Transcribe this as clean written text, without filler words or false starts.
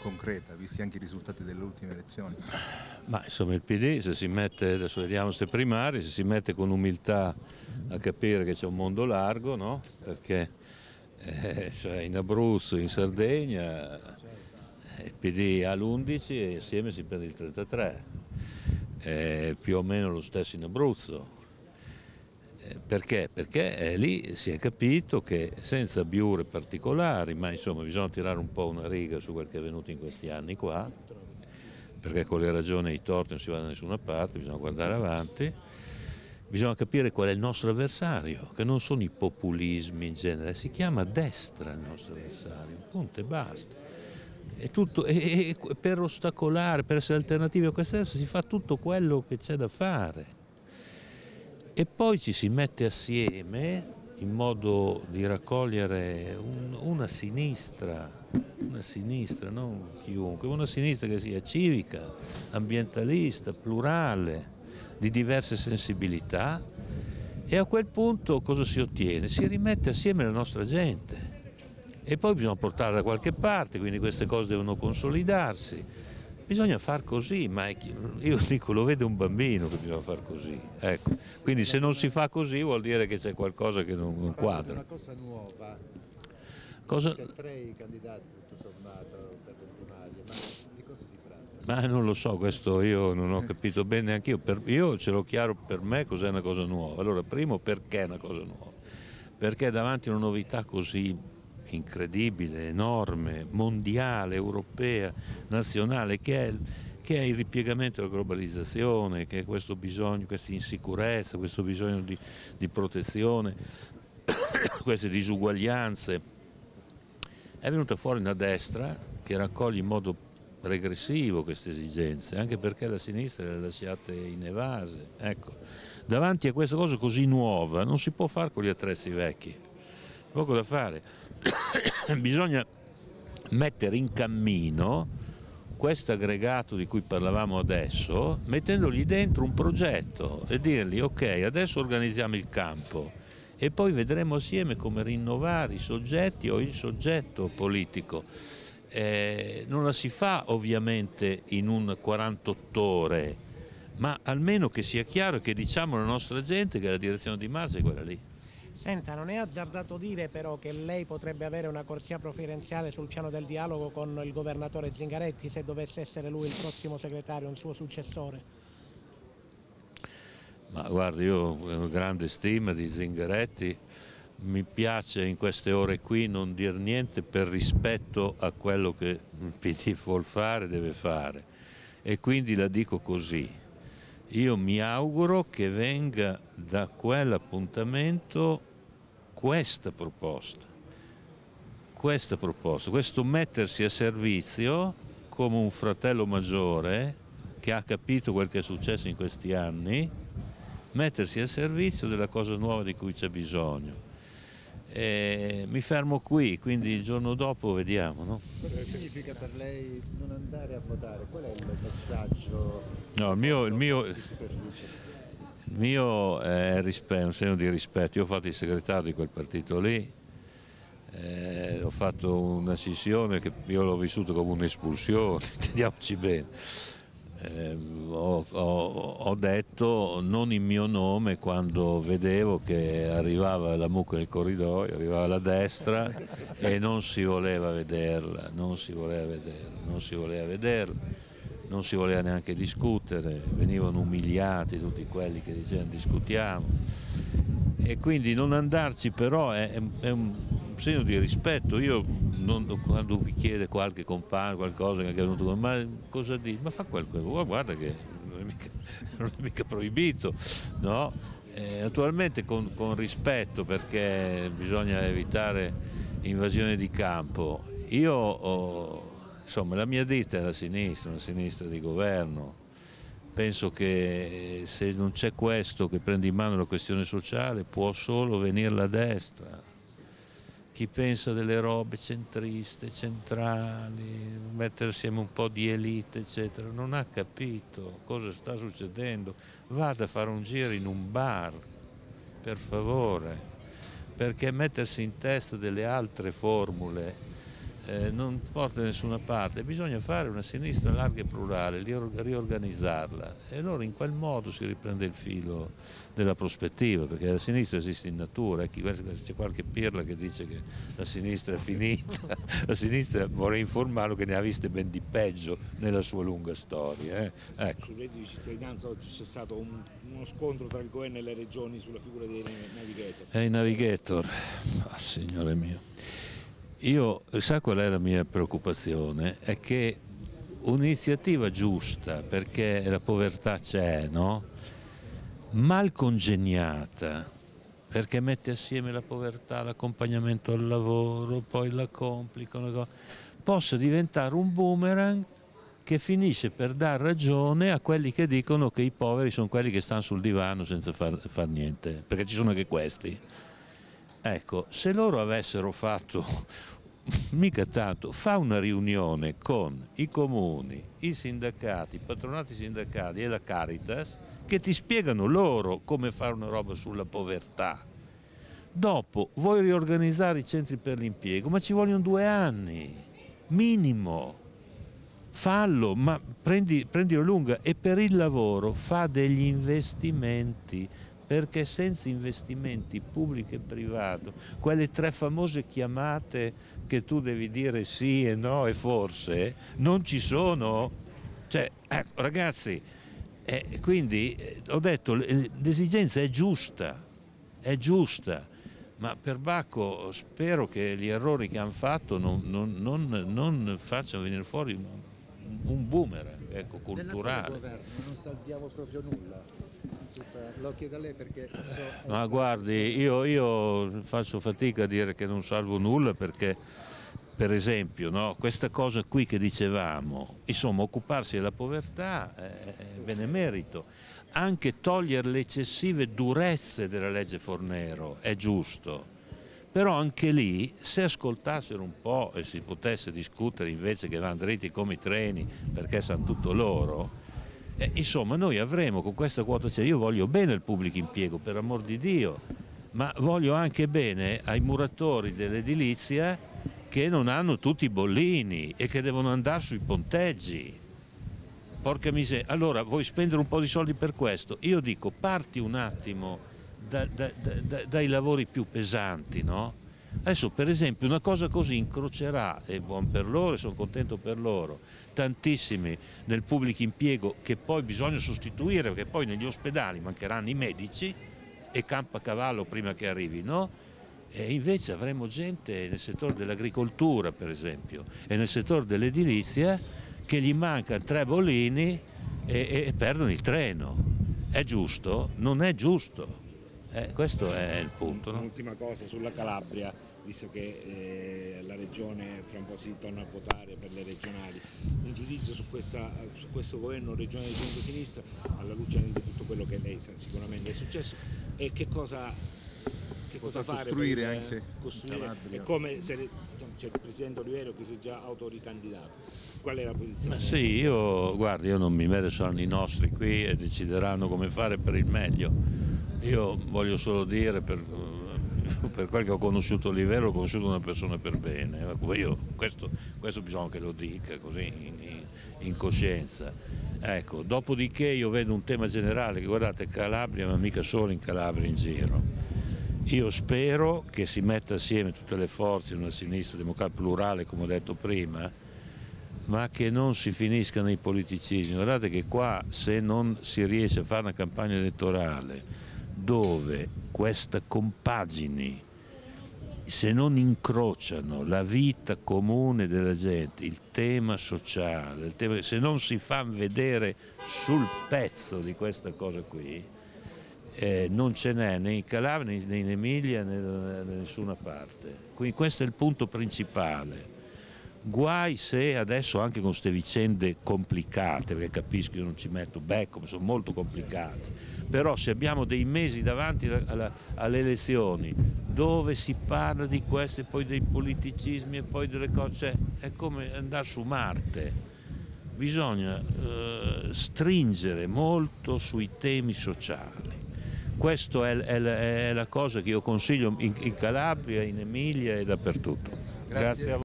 concreta, visti anche i risultati delle ultime elezioni? Ma insomma il PD, se si mette, adesso vediamo queste primarie, se si mette con umiltà a capire che c'è un mondo largo, no? Perché cioè in Abruzzo, in Sardegna, il PD ha l'11 e assieme si prende il 33, più o meno lo stesso in Abruzzo. Perché? Perché lì si è capito che senza biure particolari, ma insomma bisogna tirare un po' una riga su quel che è avvenuto in questi anni qua, perché con le ragioni e i torti non si va da nessuna parte, bisogna guardare avanti, bisogna capire qual è il nostro avversario, che non sono i populismi in genere, si chiama destra il nostro avversario, punto e basta. È tutto, e per ostacolare, per essere alternativi a questa si fa tutto quello che c'è da fare. E poi ci si mette assieme in modo di raccogliere una sinistra, non chiunque, una sinistra che sia civica, ambientalista, plurale, di diverse sensibilità, e a quel punto cosa si ottiene? Si rimette assieme la nostra gente e poi bisogna portarla da qualche parte, quindi queste cose devono consolidarsi. Bisogna far così, ma io dico, lo vede un bambino che bisogna far così. Ecco. Quindi se non si fa così vuol dire che c'è qualcosa che non quadra. È una cosa nuova, che 3 candidati tutto sommato per le primarie, ma di cosa si tratta? Ma non lo so, questo io non ho capito bene neanche io. Io ce l'ho chiaro per me cos'è una cosa nuova. Allora, primo, perché è una cosa nuova? Perché davanti a una novità così incredibile, enorme, mondiale, europea, nazionale, che è il ripiegamento della globalizzazione, che è questo bisogno, questa insicurezza, questo bisogno di protezione, queste disuguaglianze. È venuta fuori una destra che raccoglie in modo regressivo queste esigenze, anche perché la sinistra le ha lasciate inevase. Ecco, davanti a questa cosa così nuova non si può fare con gli attrezzi vecchi, poco da fare. Bisogna mettere in cammino questo aggregato di cui parlavamo adesso, mettendogli dentro un progetto e dirgli ok, adesso organizziamo il campo e poi vedremo assieme come rinnovare i soggetti o il soggetto politico. Non la si fa ovviamente in un 48 ore, ma almeno che sia chiaro e che diciamo alla nostra gente che la direzione di marcia è quella lì. Senta, non è azzardato dire però che lei potrebbe avere una corsia preferenziale sul piano del dialogo con il governatore Zingaretti se dovesse essere lui il prossimo segretario, il suo successore? Ma guarda, io ho una grande stima di Zingaretti, mi piace in queste ore qui non dir niente per rispetto a quello che il PD vuol fare, deve fare, e quindi la dico così. Io mi auguro che venga da quell'appuntamento questa proposta, questo mettersi a servizio come un fratello maggiore che ha capito quel che è successo in questi anni, mettersi a servizio della cosa nuova di cui c'è bisogno. Mi fermo qui, quindi il giorno dopo vediamo. No? Cosa significa per lei non andare a votare? Qual è il messaggio? No, il mio è un segno di rispetto. Io ho fatto il segretario di quel partito lì, ho fatto una scissione che io l'ho vissuto come un'espulsione, intendiamoci bene. Ho detto non in mio nome quando vedevo che arrivava la mucca nel corridoio, arrivava la destra e non si voleva vederla, non si voleva neanche discutere, venivano umiliati tutti quelli che dicevano discutiamo, e quindi non andarci però è un segno di rispetto. Io quando mi chiede qualche compagno qualcosa che è venuto con me, ma cosa dici? Ma fa qualcosa, guarda che non è mica proibito, no? Naturalmente con rispetto, perché bisogna evitare invasione di campo. Insomma, la mia ditta è la sinistra, una sinistra di governo. Penso che se non c'è questo che prende in mano la questione sociale può solo venire la destra. Chi pensa delle robe centriste, centrali, mettere assieme un po' di elite, eccetera, non ha capito cosa sta succedendo. Vada a fare un giro in un bar, per favore, perché mettersi in testa delle altre formule non porta da nessuna parte. Bisogna fare una sinistra larga e plurale, riorganizzarla, e allora in quel modo si riprende il filo della prospettiva, perché la sinistra esiste in natura. C'è qualche pirla che dice che la sinistra è finita. La sinistra, vorrei informarlo, che ne ha viste ben di peggio nella sua lunga storia. Ecco. Sul reddito di cittadinanza oggi c'è stato uno scontro tra il governo e le regioni sulla figura dei navigator. I navigator, signore mio, io, sa qual è la mia preoccupazione? È che un'iniziativa giusta, perché la povertà c'è, no? Mal congegnata, perché mette assieme la povertà, l'accompagnamento al lavoro, poi la complicano, possa diventare un boomerang che finisce per dar ragione a quelli che dicono che i poveri sono quelli che stanno sul divano senza far niente, perché ci sono anche questi. Ecco, se loro avessero fatto, mica tanto, fa una riunione con i comuni, i sindacati, i patronati sindacali e la Caritas, che ti spiegano loro come fare una roba sulla povertà. Dopo vuoi riorganizzare i centri per l'impiego, ma ci vogliono 2 anni, minimo. Fallo, ma prendilo lunga, e per il lavoro fa degli investimenti, perché senza investimenti pubblico e privato, quelle 3 famose chiamate che tu devi dire sì e no e forse, non ci sono. Cioè, ragazzi, quindi ho detto, l'esigenza è giusta, ma per Bacco spero che gli errori che hanno fatto non facciano venire fuori un boomerang, ecco, culturale. Governo non salviamo proprio nulla. Lo chiedo a lei perché Ma guardi, io faccio fatica a dire che non salvo nulla, perché, per esempio, no, questa cosa qui che dicevamo, insomma, occuparsi della povertà è benemerito. Anche togliere le eccessive durezze della legge Fornero è giusto. Però anche lì, se ascoltassero un po' e si potesse discutere invece che vanno dritti come i treni perché sanno tutto loro, insomma noi avremo con questa quota, cioè, io voglio bene il pubblico impiego, per amor di Dio, ma voglio anche bene ai muratori dell'edilizia che non hanno tutti i bollini e che devono andare sui ponteggi. Porca miseria, allora vuoi spendere un po' di soldi per questo? Io dico, parti un attimo dai lavori più pesanti, no? Adesso per esempio una cosa così incrocerà, è buon per loro e sono contento per loro, tantissimi nel pubblico impiego che poi bisogna sostituire, perché poi negli ospedali mancheranno i medici e campacavallo prima che arrivi, no? E invece avremo gente nel settore dell'agricoltura, per esempio, e nel settore dell'edilizia che gli mancano 3 bollini e perdono il treno. È giusto? Non è giusto. Questo è il punto, no? Un'ultima cosa sulla Calabria, visto che la regione fra un po' si torna a votare per le regionali, un giudizio su questo governo regionale di centro-sinistra alla luce di tutto quello che lei sa sicuramente è successo, e che cosa fare costruire per anche costruire, e come c'è il presidente Oliverio che si è già autoricandidato. Qual è la posizione? Ma sì, guardi, io non mi metto solo nei nostri qui e decideranno come fare per il meglio. Io voglio solo dire, per quel che ho conosciuto Oliverio, ho conosciuto una persona per bene. Io, questo bisogna che lo dica così in coscienza. Ecco, dopodiché io vedo un tema generale, che guardate, Calabria, ma mica solo in Calabria, in giro. Io spero che si metta assieme tutte le forze in una sinistra democratica plurale, come ho detto prima, ma che non si finisca nei politicismi. Guardate che qua, se non si riesce a fare una campagna elettorale dove queste compagini, se non incrociano la vita comune della gente, il tema sociale, se non si fa vedere sul pezzo di questa cosa qui, non ce n'è né in Calabria né in Emilia né da nessuna parte. Quindi questo è il punto principale. Guai se adesso, anche con queste vicende complicate, perché capisco, io non ci metto becco, ma sono molto complicate, però se abbiamo dei mesi davanti alle elezioni dove si parla di questo e poi dei politicismi e poi delle cose, cioè, è come andare su Marte. Bisogna stringere molto sui temi sociali. Questa è la cosa che io consiglio in Calabria, in Emilia e dappertutto. Grazie a voi.